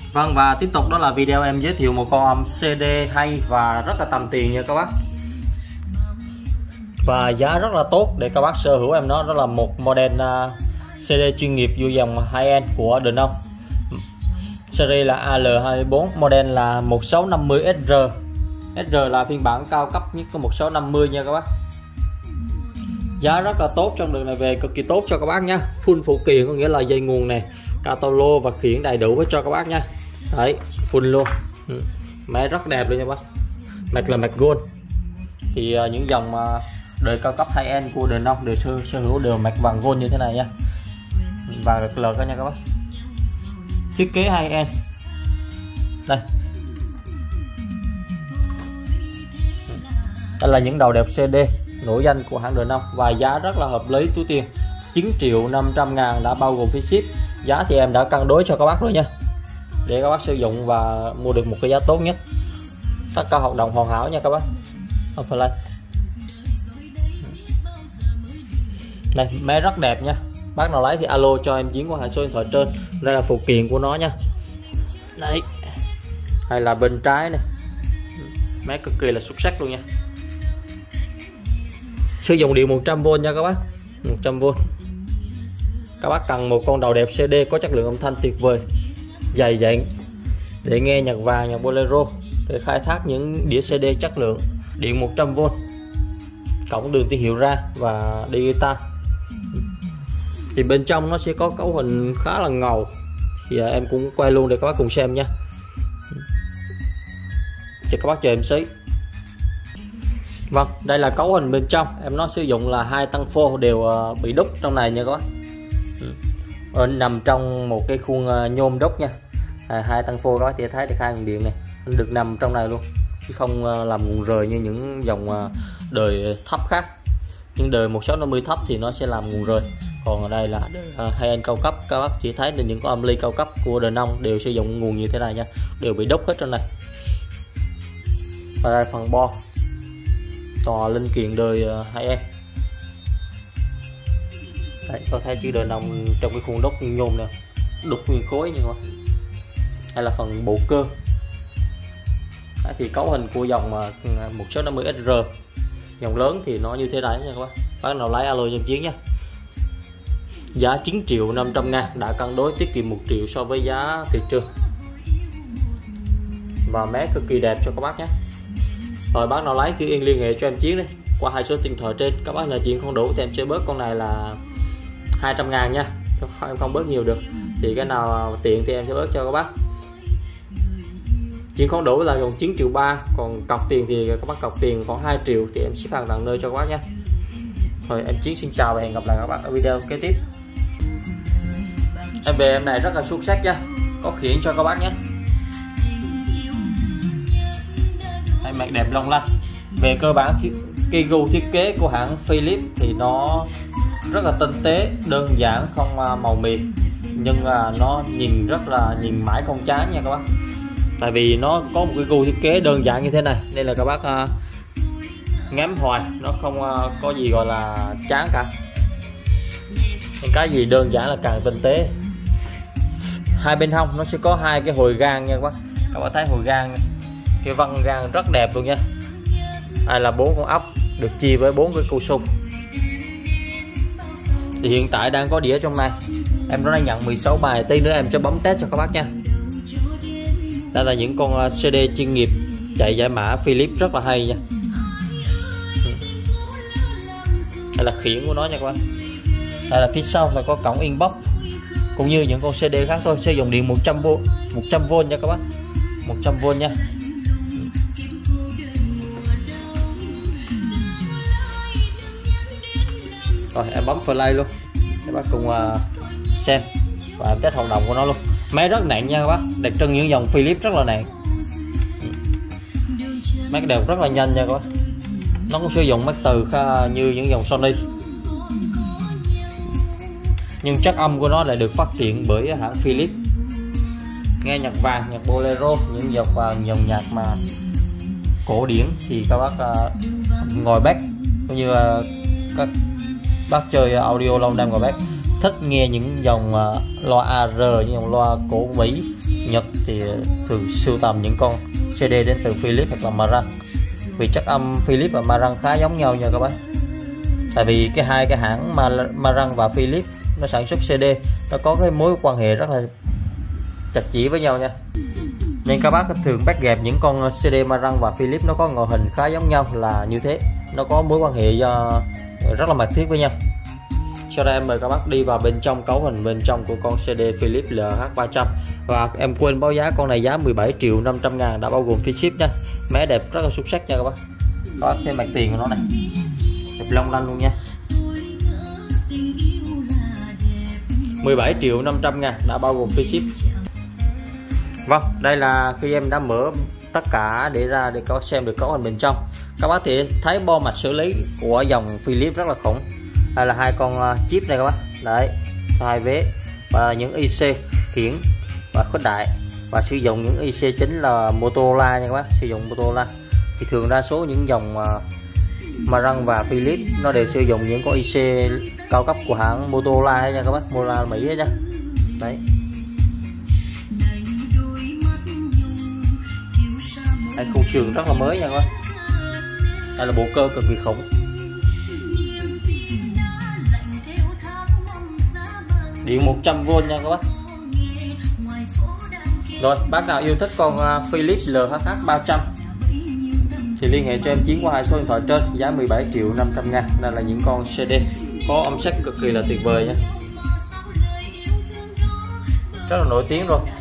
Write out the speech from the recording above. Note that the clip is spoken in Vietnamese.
Vâng, và tiếp tục đó là video em giới thiệu một con âm CD hay và rất là tầm tiền nha các bác, và giá rất là tốt để các bác sở hữu em nó. Đó là một model CD chuyên nghiệp vô dòng high-end của Denon, series là AL24, model là 1650SR. SR là phiên bản cao cấp nhất của 1650 nha các bác. Giá rất là tốt, trong đường này về cực kỳ tốt cho các bác nha. Full phụ kiện, có nghĩa là dây nguồn này, catalog và khiển đầy đủ hết cho các bác nha. Đấy, full luôn. Máy rất đẹp luôn nha bác. Mạch là mạch gold. Thì những dòng đời cao cấp high-end của Denon đều sở hữu đều mạch vàng gold như thế này nha. Và được lờ nha các bác. Thiết kế high-end. Đây. Đây là những đầu đẹp CD nổi danh của hãng Denon và giá rất là hợp lý túi tiền, 9.500.000 đã bao gồm phí ship. Giá thì em đã cân đối cho các bác rồi nha, để các bác sử dụng và mua được một cái giá tốt nhất. Tất cả hoạt động hoàn hảo nha các bác. Offline. Đây, máy rất đẹp nha. Bác nào lấy thì alo cho em Chiến qua hai số điện thoại trên. Đây là phụ kiện của nó nha. Đấy. Hay là bên trái này. Máy cực kỳ là xuất sắc luôn nha. Sử dụng điện 100V nha các bác. 100V. Các bác cần một con đầu đẹp CD có chất lượng âm thanh tuyệt vời, dày dặn để nghe nhạc vàng, nhạc bolero, để khai thác những đĩa CD chất lượng. Điện 100V, cổng đường tín hiệu ra và digital. Thì bên trong nó sẽ có cấu hình khá là ngầu, thì em cũng quay luôn để các bác cùng xem nha. Cho các bác chờ em xí. Vâng, đây là cấu hình bên trong. Em nó sử dụng là hai tăng phô đều bị đúc trong này nha các bác. Nằm trong một cái khuôn nhôm đúc nha. Hai tăng phô đó thì thấy được hai nguồn điện này được nằm trong này luôn, chứ không làm nguồn rời như những dòng đời thấp khác. Nhưng đời 1650 thấp thì nó sẽ làm nguồn rời. Còn ở đây là high-end cao cấp, các bác chỉ thấy là những con âm ly cao cấp của Denon đều sử dụng nguồn như thế này nha, đều bị đúc hết trên này. Và đây phần bo toàn linh kiện đời high-end. Đấy, có thấy chữ Denon trong cái khuôn đúc nhôm nè, đúc nguyên khối như vậy. Hay là phần bộ cơ. Đấy, thì cấu hình của dòng 1650SR dòng lớn thì nó như thế này nha các bác. Bác nào lấy alo nhân Chiến nha. Giá 9.500.000 đã cân đối tiết kiệm 1 triệu so với giá thị trường, và máy cực kỳ đẹp cho các bác nhé. Rồi bác nào lấy cứ yên liên hệ cho em Chiến đi qua hai số điện thoại trên. Các bác nào chuyện không đủ thì em sẽ bớt con này là 200.000 nha, em không bớt nhiều được, thì cái nào tiện thì em sẽ bớt cho các bác. Chuyện không đủ là còn 9.3 triệu, còn cọc tiền thì các bác cọc tiền khoảng 2 triệu thì em ship hàng tận nơi cho các bác nhé. Rồi em Chiến xin chào và hẹn gặp lại các bác ở video kế tiếp. Em về em này rất là xuất sắc nha, có khiển cho các bác nhé. Đây, mạch đẹp long lanh. Về cơ bản cái gu thiết kế của hãng Philips thì nó rất là tinh tế, đơn giản, không màu mè, nhưng nó nhìn mãi không chán nha các bác. Tại vì nó có một cái gu thiết kế đơn giản như thế này nên là các bác ngắm hoài nó không có gì gọi là chán cả. Cái gì đơn giản là càng tinh tế. Hai bên hông nó sẽ có hai cái hồi gang nha các bác. Các bác thấy hồi gang, cái vân gang rất đẹp luôn nha. Hay là 4 con ốc được chia với 4 cái cù sung. Thì hiện tại đang có đĩa trong này. Em nó đang nhận 16 bài, tí nữa em sẽ bấm test cho các bác nha. Đây là những con CD chuyên nghiệp chạy giải mã Philips rất là hay nha. Đây là khiển của nó nha các bác. Đây là phía sau là có cổng inbox, cũng như những con CD khác thôi, sử dụng điện 100V nha các bác. 100V nha. Rồi em bấm play luôn các bác cùng xem và em test hoạt động của nó luôn. Máy rất nặng nha các bác, đặc trưng những dòng Philips rất là nặng. Máy đều rất là nhanh nha các bác. Nó cũng sử dụng máy từ như những dòng Sony, nhưng chất âm của nó lại được phát triển bởi hãng Philips. Nghe nhạc vàng, nhạc bolero, những dòng nhạc mà cổ điển thì các bác ngồi back, cũng như các bác chơi audio lâu năm ngồi back thích nghe những dòng loa AR, những dòng loa của Mỹ, Nhật thì thường sưu tầm những con CD đến từ Philips hoặc là Marantz, vì chất âm Philips và Marantz khá giống nhau nha các bác. Tại vì hai cái hãng Marantz và Philips nó sản xuất CD, nó có cái mối quan hệ rất là chặt chẽ với nhau nha, nên các bác thường bắt gặp những con CD Marantz và Philips nó có ngoại hình khá giống nhau là như thế, nó có mối quan hệ rất là mật thiết với nhau. Sau đây em mời các bác đi vào bên trong cấu hình bên trong của con CD Philips LH300. Và em quên báo giá, con này giá 17.500.000 đã bao gồm phí ship nha. Máy đẹp rất là xuất sắc nha các bác. Các bác thêm mặt tiền của nó này, đẹp long lanh luôn nha. 17.500.000 đã bao gồm phí ship. Vâng, đây là khi em đã mở tất cả để ra để các bác xem được cấu hình bên trong. Các bác thì thấy bo mạch xử lý của dòng Philips rất là khủng. Đây là hai con chip này các bác, đấy, hai vế và những IC khiển và khuếch đại, và sử dụng những IC chính là Motorola nha các bác, sử dụng Motorola. Thì thường đa số những dòng Marantz và Philips nó đều sử dụng những con IC cao cấp của hãng Motorola nha các bác, Motorola Mỹ nha. Đấy. Đây, khung sườn rất là mới nha các bác. Đây là bộ cơ cực kỳ khủng. Điện 100V nha các bác. Rồi, bác nào yêu thích con Philips LH300 thì liên hệ cho em Chiến qua hai số điện thoại trên, giá 17.500.000. Đây là những con CD có âm sắc cực kỳ là tuyệt vời nha, rất là nổi tiếng rồi.